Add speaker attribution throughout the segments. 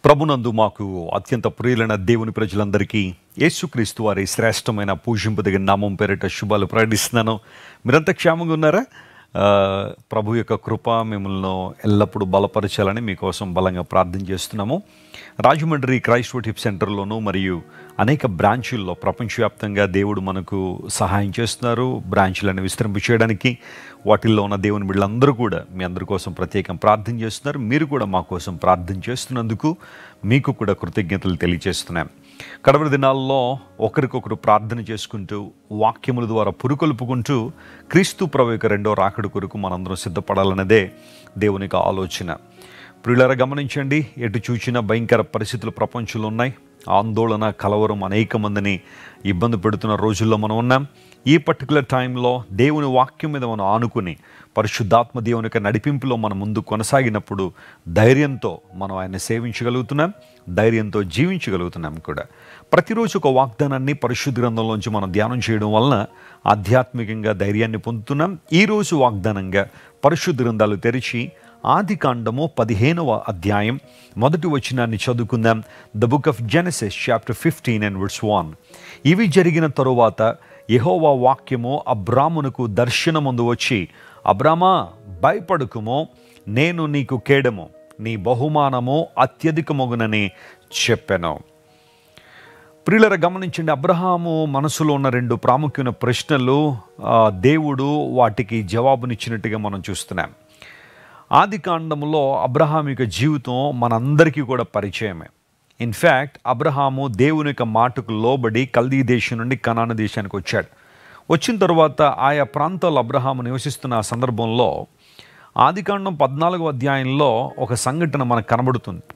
Speaker 1: ప్రభునందు మాకు అత్యంత ప్రియులైన దేవుని ప్రజలందరికీ యేసుక్రీస్తు వారి శ్రేష్టమైన పూజింపదగిన నామం పేరిట శుభాలు ప్రకటిస్తున్నాను. మీరంతా క్షేమంగా ఉన్నారా? ప్రభు యొక్క కృప మిమ్మల్ని ఎల్లప్పుడూ బలపరచాలని మీకోసం బలంగా ప్రార్థన చేస్తున్నాము. రాజమండ్రి క్రైస్ట్ వర్షిప్ సెంటర్లోనూ మరియు అనేక బ్రాంచుల్లో ప్రపంచవ్యాప్తంగా దేవుడు మనకు సహాయం చేస్తున్నారు. బ్రాంచులను విస్తరింప చేయడానికి వాటిల్లో ఉన్న దేవుని బిడ్డలందరూ కూడా మీ అందరి కోసం ప్రత్యేకం ప్రార్థన చేస్తున్నారు. మీరు కూడా మా కోసం ప్రార్థన చేస్తున్నందుకు మీకు కూడా కృతజ్ఞతలు తెలియజేస్తున్నాం. కడవరి దినాల్లో ఒకరికొకరు ప్రార్థన చేసుకుంటూ వాక్యముల ద్వారా పురుకొల్పుకుంటూ క్రీస్తు ప్రభు యొక్క రెండో రాకడ కొరకు మనందరం సిద్ధపడాలన్నదే దేవునికి ఆలోచన. ప్రియులారా, గమనించండి, ఎటు చూచిన భయంకర పరిస్థితులు ప్రపంచంలో ఉన్నాయి. ఆందోళన, కలవరం అనేక మందిని ఇబ్బంది పెడుతున్న రోజుల్లో మనం ఉన్నాం. ఈ పర్టికులర్ టైంలో దేవుని వాక్యం మీద మనం ఆనుకుని పరిశుద్ధాత్మ దేవుని యొక్క నడిపింపులో మనం ముందు కొనసాగినప్పుడు ధైర్యంతో మనం ఆయన సేవించగలుగుతున్నాం, ధైర్యంతో జీవించగలుగుతున్నాం కూడా. ప్రతిరోజు ఒక వాగ్దానాన్ని పరిశుద్ధ గ్రంథంలోంచి మనం ధ్యానం చేయడం వలన ఆధ్యాత్మికంగా ధైర్యాన్ని పొందుతున్నాం. ఈరోజు వాగ్దానంగా పరిశుద్ధ గ్రంథాలు తెరిచి ఆదికాండము 15వ అధ్యాయం మొదటి వచనాన్ని చదువుకుందాం. The book of Genesis chapter 15 and verse 1. ఇవి జరిగిన తరువాత యెహోవా వాక్యము అబ్రామునకు దర్శనమందు వచ్చి, అబ్రామా, భయపడుకుమో, నేను నీకు కేడము, నీ బహుమానము అత్యధికమగునని చెప్పెను. ప్రియులారా, గమనించండి, అబ్రహాము మనసులో ఉన్న రెండు ప్రాముఖ్యమైన ప్రశ్నలు దేవుడు వాటికి జవాబునిచ్చినట్టుగా మనం చూస్తున్నాం. ఆది కాండంలో అబ్రహాం యొక్క జీవితం మనందరికీ కూడా పరిచయమే. ఇన్ఫ్యాక్ట్ అబ్రహాము దేవుని యొక్క మాటకు లోబడి కల్దీ దేశం నుండి కనాను దేశానికి వచ్చాడు. వచ్చిన తర్వాత ఆయా ప్రాంతాల్లో అబ్రహాము నివసిస్తున్న ఆ సందర్భంలో ఆదికాండం 14వ అధ్యాయంలో ఒక సంఘటన మనకు కనబడుతుంది.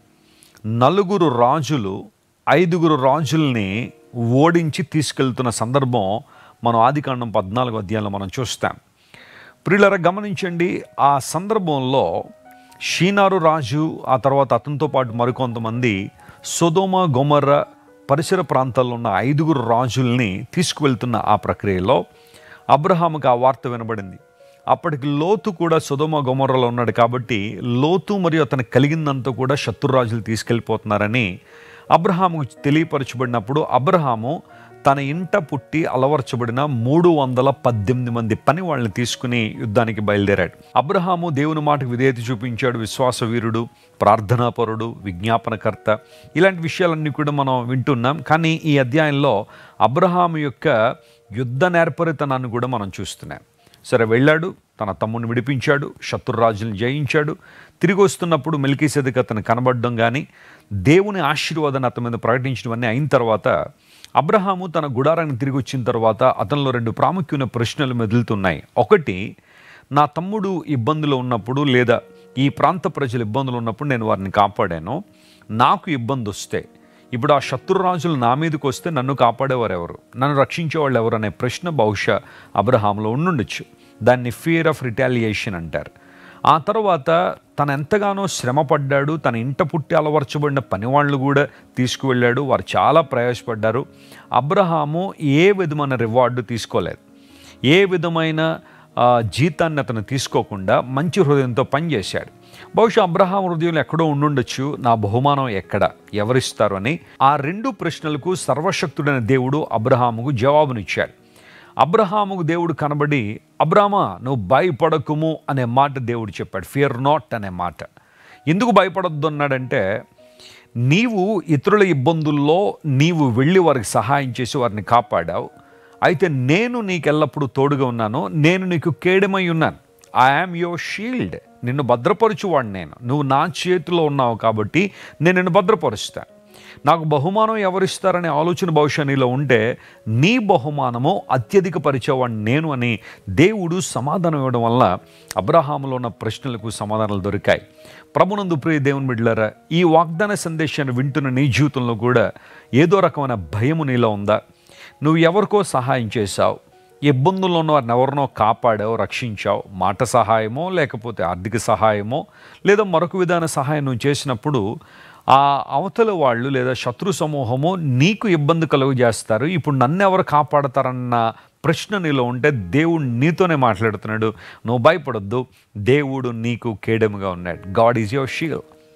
Speaker 1: 4 రాజులు 5 రాజుల్ని ఓడించి తీసుకెళ్తున్న సందర్భం మనం ఆదికాండం 14వ అధ్యాయంలో మనం చూస్తాం. ప్రియులారా, గమనించండి, ఆ సందర్భంలో షీనారు రాజు, ఆ తర్వాత అతనితో పాటు మరికొంతమంది సొదొమ గొమొర్రా పరిసర ప్రాంతాల్లో ఉన్న 5 రాజుల్ని తీసుకువెళ్తున్న ఆ ప్రక్రియలో అబ్రహాముకు ఆ వార్త వినబడింది. అప్పటికి లోతు కూడా సొదొమ గొమొర్రాలో ఉన్నాడు కాబట్టి లోతు మరియు అతనికి కలిగిందంతా కూడా శత్రురాజులు తీసుకెళ్ళిపోతున్నారని అబ్రహాముకు తెలియపరచబడినప్పుడు అబ్రహాము తన ఇంట పుట్టి అలవర్చబడిన 318 మంది పని వాళ్ళని తీసుకుని యుద్ధానికి బయలుదేరాడు. అబ్రహాము దేవుని మాటకు విధేయత చూపించాడు. విశ్వాసవీరుడు, ప్రార్థనాపరుడు, విజ్ఞాపనకర్త, ఇలాంటి విషయాలన్నీ కూడా మనం వింటున్నాం. కానీ ఈ అధ్యాయంలో అబ్రహాము యొక్క యుద్ధ నేర్పరితనాన్ని కూడా మనం చూస్తున్నాం. సరే, వెళ్ళాడు, తన తమ్ముడిని విడిపించాడు, శత్రురాజులను జయించాడు. తిరిగి వస్తున్నప్పుడు మెల్కీసెదెకు అతను కనబడడం కానీ దేవుని ఆశీర్వాదాన్ని అతని మీద ప్రకటించడం అయిన తర్వాత అబ్రహాము తన గుడారానికి తిరిగి వచ్చిన తర్వాత అతనిలో 2 ప్రాముఖ్యమైన ప్రశ్నలు మెదులుతున్నాయి. ఒకటి, నా తమ్ముడు ఇబ్బందులు ఉన్నప్పుడు లేదా ఈ ప్రాంత ప్రజలు ఇబ్బందులు ఉన్నప్పుడు నేను వారిని కాపాడాను. నాకు ఇబ్బంది వస్తే ఇప్పుడు ఆ శత్రురాజులు నా మీదకి వస్తే నన్ను కాపాడేవారు ఎవరు, నన్ను రక్షించేవాళ్ళు ఎవరు అనే ప్రశ్న బహుశా అబ్రహాంలో ఉండుండొచ్చు. దాన్ని ఫియర్ ఆఫ్ రిటాలియేషన్ అంటారు. ఆ తర్వాత తను ఎంతగానో శ్రమపడ్డాడు. తన ఇంట పుట్టి అలవర్చబడిన పనివాళ్ళు కూడా తీసుకువెళ్ళాడు. వారు చాలా ప్రయాసపడ్డారు. అబ్రహాము ఏ విధమైన రివార్డు తీసుకోలేదు, ఏ విధమైన జీతాన్ని అతను తీసుకోకుండా మంచి హృదయంతో పనిచేశాడు. బహుశా అబ్రహాం హృదయంలో ఎక్కడో ఉండుండొచ్చు, నా బహుమానం ఎక్కడ, ఎవరిస్తారు అని. ఆ 2 ప్రశ్నలకు సర్వశక్తుడైన దేవుడు అబ్రహాముకు జవాబునిచ్చాడు. అబ్రహాముకు దేవుడు కనబడి, అబ్రామా, నువ్వు భయపడకుము అనే మాట దేవుడు చెప్పాడు. ఫియర్ నాట్ అనే మాట. ఎందుకు భయపడొద్దు అన్నాడంటే, నీవు ఇతరుల ఇబ్బందుల్లో నీవు వెళ్ళి వారికి సహాయం చేసి వారిని కాపాడావు. అయితే నేను నీకు ఎల్లప్పుడూ తోడుగా ఉన్నాను, నేను నీకు కేడమై ఉన్నాను. I am your shield. నిన్ను భద్రపరచువాడు నేను. నువ్వు నా చేతిలో ఉన్నావు కాబట్టి నేను నిన్ను భద్రపరుస్తాను. నాకు బహుమానం ఎవరిస్తారనే ఆలోచన బహుశా నీలో ఉంటే నీ బహుమానము అత్యధిక పరిచేవాడిని నేను అని దేవుడు సమాధానం ఇవ్వడం వల్ల అబ్రహాములో ఉన్న ప్రశ్నలకు సమాధానాలు దొరికాయి. ప్రభునందు ప్రియ దేవుని బిడ్డలారా, ఈ వాగ్దాన సందేశాన్ని వింటున్న నీ జీవితంలో కూడా ఏదో రకమైన భయము నీలో ఉందా? నువ్వు ఎవరికో సహాయం చేశావు, ఇబ్బందుల్లో ఉన్న వారిని ఎవరినో కాపాడావు, రక్షించావు. మాట సహాయమో లేకపోతే ఆర్థిక సహాయమో లేదా మరొక విధాన సహాయం నువ్వు చేసినప్పుడు ఆ అవతల వాళ్ళు లేదా శత్రు సమూహము నీకు ఇబ్బంది కలుగజేస్తారు. ఇప్పుడు నన్ను ఎవరు కాపాడతారన్న ప్రశ్న నీలో ఉంటే దేవుడు నీతోనే మాట్లాడుతున్నాడు. నువ్వు భయపడొద్దు, దేవుడు నీకు కేడముగా ఉన్నాడు. God is your shield.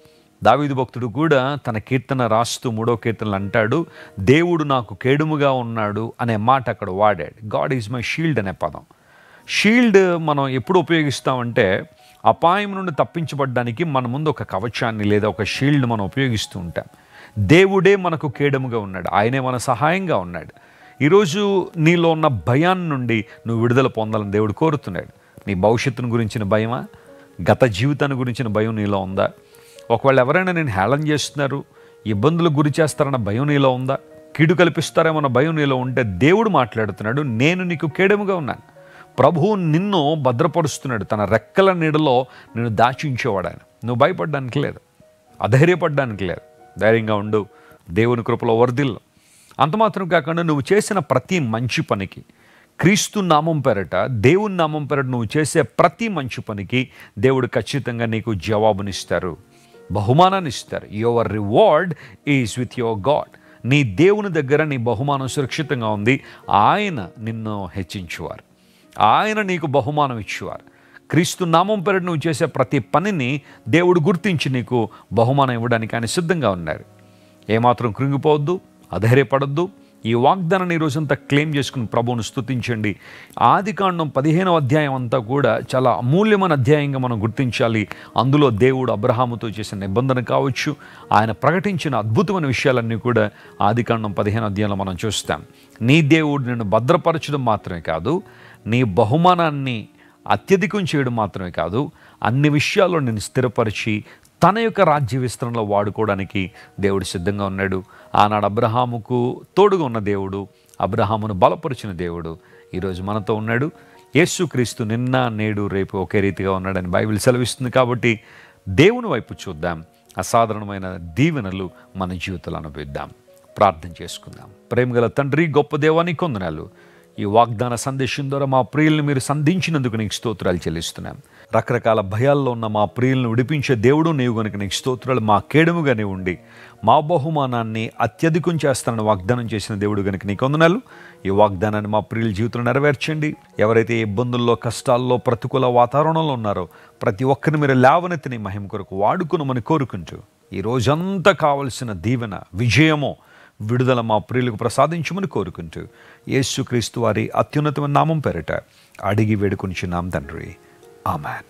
Speaker 1: దావీదు భక్తుడు కూడా తన కీర్తన రాస్తూ 3వ కీర్తనలు అంటాడు, దేవుడు నాకు కేడుముగా ఉన్నాడు అనే మాట అక్కడ వాడాడు. గాడ్ ఈజ్ మై షీల్డ్ అనే పదం. షీల్డ్ మనం ఎప్పుడు ఉపయోగిస్తామంటే అపాయం నుండి తప్పించబడడానికి మన ముందు ఒక కవచాన్ని లేదా ఒక షీల్డ్ మనం ఉపయోగిస్తూ ఉంటాం. దేవుడే మనకు కేడముగా ఉన్నాడు, ఆయనే మన సహాయంగా ఉన్నాడు. ఈరోజు నీలో ఉన్న భయాన్ని నుండి నువ్వు విడుదల పొందాలని దేవుడు కోరుతున్నాడు. నీ భవిష్యత్తును గురించిన భయమా, గత జీవితాన్ని గురించిన భయం నీలో ఉందా? ఒకవేళ ఎవరైనా నేను హేళన చేస్తున్నారు, ఇబ్బందులకు గురి చేస్తారన్న భయం నీలో ఉందా? కీడు కల్పిస్తారేమన్న భయం నీలో ఉంటే దేవుడు మాట్లాడుతున్నాడు, నేను నీకు కేడముగా ఉన్నాను. ప్రభువు నిన్ను భద్రపరుస్తున్నాడు, తన రెక్కల నీడలో నిన్ను దాచించేవాడు ఆయన. నువ్వు భయపడడానికి లేదు, అధైర్యపడడానికి లేదు. ధైర్యంగా ఉండు, దేవుని కృపలో వర్ధిల్లు. అంత మాత్రం కాకుండా నువ్వు చేసిన ప్రతి మంచి పనికి, క్రీస్తు నామం పేరట, దేవుని నామం పేరట నువ్వు చేసే ప్రతి మంచి పనికి దేవుడు ఖచ్చితంగా నీకు జవాబునిస్తారు, బహుమానాన్ని ఇస్తారు. Your reward is with your God. నీ దేవుని దగ్గర నీ బహుమానం సురక్షితంగా ఉంది. ఆయన నిన్ను హెచ్చించువారు, ఆయన నీకు బహుమానం ఇచ్చేవారు. క్రీస్తు నామం పేరట నువ్వు చేసే ప్రతి పనిని దేవుడు గుర్తించి నీకు బహుమానం ఇవ్వడానికి ఆయన సిద్ధంగా ఉన్నారు. ఏమాత్రం కృంగిపోవద్దు, అధైర్యపడద్దు. ఈ వాగ్దానాన్ని ఈ రోజంతా క్లెయిమ్ చేసుకుని ప్రభువును స్తుతించండి. ఆదికాండం 15వ అధ్యాయం అంతా కూడా చాలా అమూల్యమైన అధ్యాయంగా మనం గుర్తించాలి. అందులో దేవుడు అబ్రహాముతో చేసిన నిబంధన కావచ్చు, ఆయన ప్రకటించిన అద్భుతమైన విషయాలన్నీ కూడా ఆదికాండం 15వ అధ్యాయంలో మనం చూస్తాం. నీ దేవుడు నిన్ను భద్రపరచడం మాత్రమే కాదు, నీ బహుమానాన్ని అత్యధికం చేయడం మాత్రమే కాదు, అన్ని విషయాల్లో నేను స్థిరపరిచి తన యొక్క రాజ్య విస్తరణలో వాడుకోవడానికి దేవుడు సిద్ధంగా ఉన్నాడు. ఆనాడు అబ్రహాముకు తోడుగా ఉన్న దేవుడు, అబ్రహామును బలపరిచిన దేవుడు ఈరోజు మనతో ఉన్నాడు. యేసుక్రీస్తు నిన్న నేడు రేపు ఒకే రీతిగా ఉన్నాడని బైబిల్ సెలవిస్తుంది. కాబట్టి దేవుని వైపు చూద్దాం, అసాధారణమైన దీవెనలు మన జీవితంలో అనుభవిద్దాం. ప్రార్థన చేసుకుందాం. ప్రేమగల తండ్రి, గొప్ప దేవానికి వందనాలు. ఈ వాగ్దాన సందేశం ద్వారా మా ప్రియుల్ని మీరు సంధించినందుకు నీకు స్తోత్రాలు చెల్లిస్తున్నాం. రకరకాల భయాల్లో ఉన్న మా ప్రియులను విడిపించే దేవుడు నీవు కనుక నీకు స్తోత్రాలు. మా కేడముగానే ఉండి మా బహుమానాన్ని అత్యధికం చేస్తానని వాగ్దానం చేసిన దేవుడు కనుక నీకు వందనాలు. ఈ వాగ్దానాన్ని మా ప్రియుల జీవితంలో నెరవేర్చండి. ఎవరైతే ఇబ్బందుల్లో, కష్టాల్లో, ప్రతికూల వాతావరణంలో ఉన్నారో ప్రతి ఒక్కరిని మీరు లేవనెత్తిని మహిమ కొరకు వాడుకునమని కోరుకుంటూ ఈ రోజంతా కావలసిన దీవెన, విజయము, విడుదల మా ప్రియులకు ప్రసాదించమని కోరుకుంటూ యేసుక్రీస్తు వారి అత్యున్నతమైన నామం పేరిట అడిగి వేడుకొనిచున్నాం తండ్రి. Amen.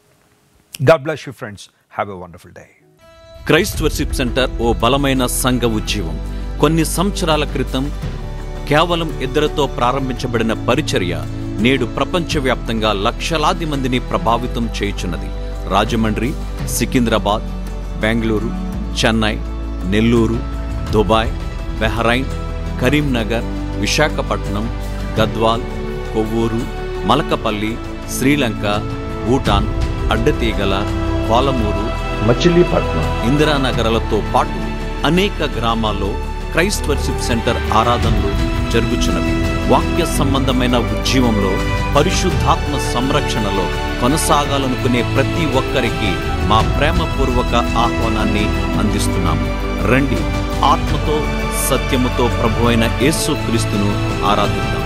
Speaker 1: God bless you friends. Have a wonderful day.
Speaker 2: Christ worship centre ఓ బలమైన సంఘ ఉజ్జీవం. కొన్ని సంవత్సరాల క్రితం కేవలం 2తో ప్రారంభించబడిన పరిచర్య నేడు ప్రపంచవ్యాప్తంగా లక్షలాది మందిని ప్రభావితం చేయుచున్నది. రాజమండ్రి, సికింద్రాబాద్, బెంగళూరు, చెన్నై, నెల్లూరు, దుబాయ్, బెహ్రైన్, కరీంనగర్, విశాఖపట్నం, గద్వాల్, కొవ్వూరు, మలకపల్లి, శ్రీలంక, భూటాన్, అడ్డతీగల, పాలమూరు, మచిలీపట్నం, ఇందిరానగర్లతో పాటు అనేక గ్రామాల్లో క్రైస్ట్ వర్షిప్ సెంటర్ ఆరాధనలు జరుగుచున్నవి. వాక్య సంబంధమైన ఉజ్జీవంలో, పరిశుద్ధాత్మ సంరక్షణలో కొనసాగాలనుకునే ప్రతి ఒక్కరికి మా ప్రేమపూర్వక ఆహ్వానాన్ని అందిస్తున్నాము. రండి, ఆత్మతో సత్యముతో ప్రభువైన యేసుక్రీస్తును ఆరాధిద్దాం.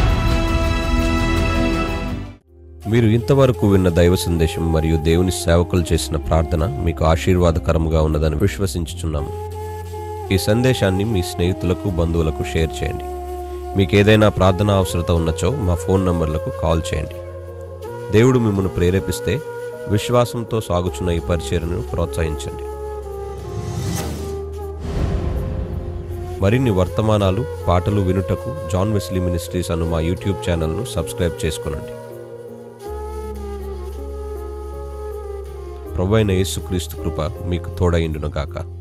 Speaker 3: మీరు ఇంతవరకు విన్న దైవ సందేశం మరియు దేవుని సేవకులు చేసిన ప్రార్థన మీకు ఆశీర్వాదకరముగా ఉన్నదని విశ్వసించుచున్నాము. ఈ సందేశాన్ని మీ స్నేహితులకు, బంధువులకు షేర్ చేయండి. మీకు ఏదైనా ప్రార్థన అవసరత ఉన్నచో మా ఫోన్ నంబర్లకు కాల్ చేయండి. దేవుడు మిమ్మల్ని ప్రేరేపిస్తే విశ్వాసంతో సాగుచున్న ఈ పరిచర్యను ప్రోత్సహించండి. మరిన్ని వర్తమానాలు, పాటలు వినుటకు జాన్ వెస్లీ మినిస్ట్రీస్ అను మా యూట్యూబ్ ఛానల్ను సబ్స్క్రైబ్ చేసుకునండి. ప్రభువైన యేసుక్రీస్తు కృప మీకు తోడైండును గాక.